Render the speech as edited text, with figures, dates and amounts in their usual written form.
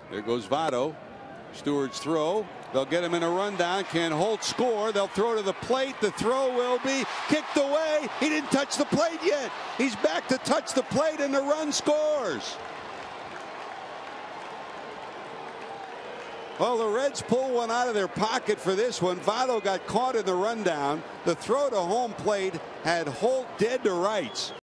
There goes Votto. Stewart's throw. They'll get him in a rundown. Can Holt score? They'll throw to the plate. The throw will be kicked away. He didn't touch the plate yet. He's back to touch the plate, and the run scores. Well, the Reds pull one out of their pocket for this one. Votto got caught in the rundown. The throw to home plate had Holt dead to rights.